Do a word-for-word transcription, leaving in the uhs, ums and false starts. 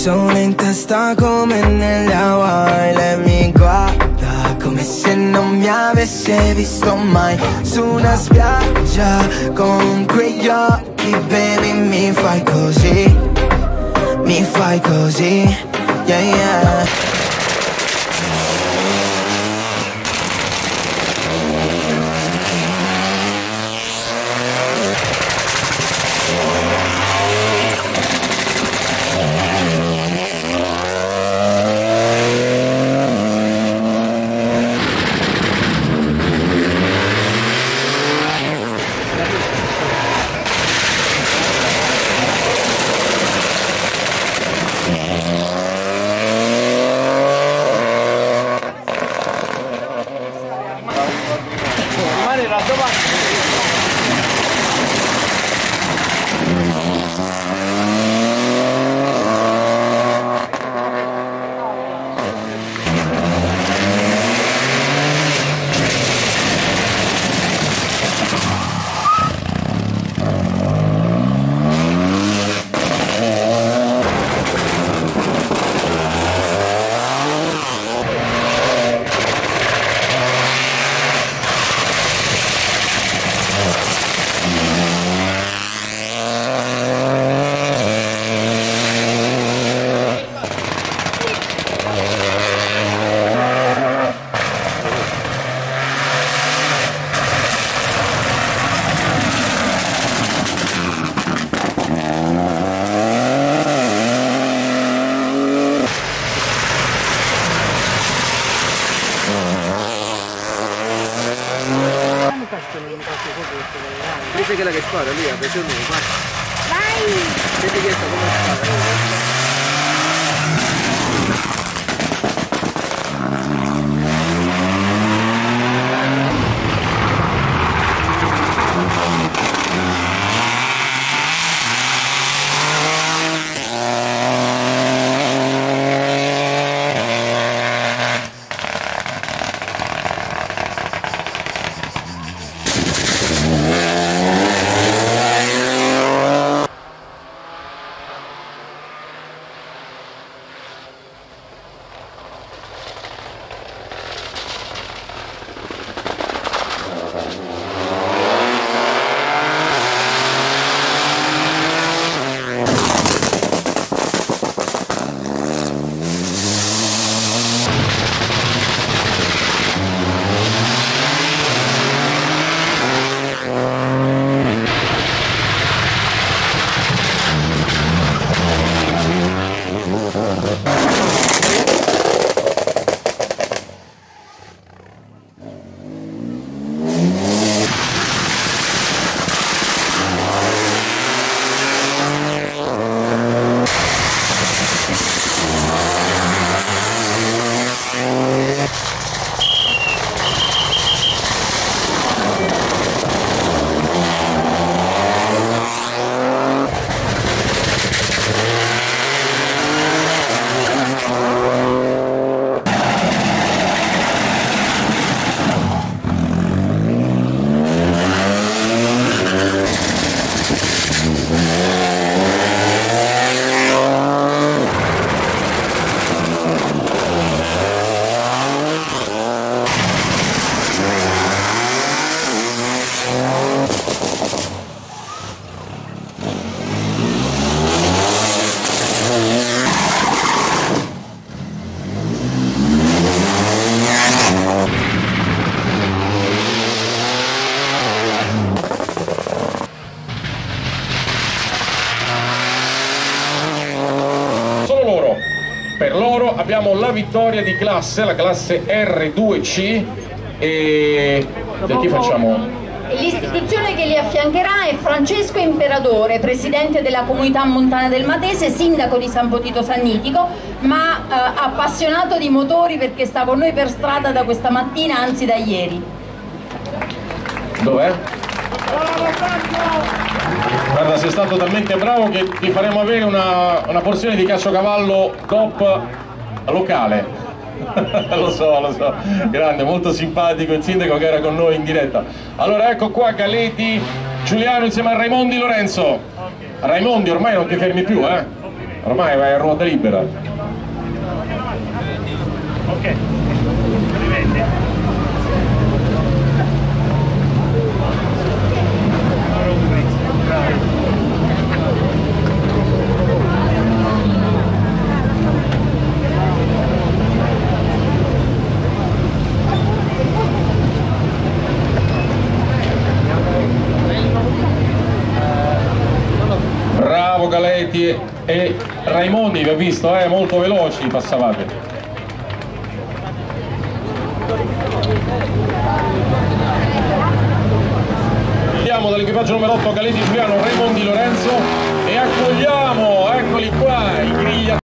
sole in testa come nelle Hawaii. Lei mi guarda come se non mi avesse visto mai. Su una spiaggia con quegli occhi, baby, mi fai così, mi fai così, yeah yeah. Dice che la che spara lì, ha preso il nome, vai! Vai! Senti che sta come spara? Per loro abbiamo la vittoria di classe, la classe R due C, e da chi facciamo? L'istituzione che li affiancherà è Francesco Imperatore, presidente della comunità montana del Matese, sindaco di San Potito Sannitico, ma eh, appassionato di motori perché sta con noi per strada da questa mattina, anzi da ieri. Dov'è? Guarda, sei stato talmente bravo che ti faremo avere una, una porzione di caciocavallo top locale. Lo so, lo so, grande, molto simpatico il sindaco che era con noi in diretta. Allora ecco qua Galeti, Giuliano insieme a Raimondi Lorenzo. Raimondi, ormai non ti fermi più, eh? ormai vai a ruota libera. Ok, rivende. Bravo Galetti e Raimondi, vi ho visto, eh, molto veloci passavate. Andiamo dall'equipaggio numero otto, Galetti Giuliano, Raimondi Lorenzo.